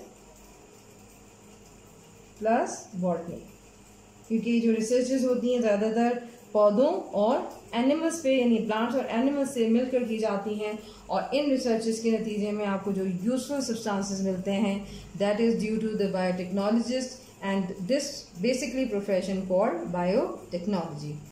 S1: plus botany, क्योंकि जो रिसर्चेस होती हैं ज़्यादातर पौधों और एनिमल्स पे, यानी प्लांट्स और एनिमल्स से मिलकर की जाती हैं, और इन रिसर्चेस के नतीजे में आपको जो यूजफुल सब्सटेंसेस मिलते हैं, that is due to the biotechnologist, and this basically profession called biotechnology.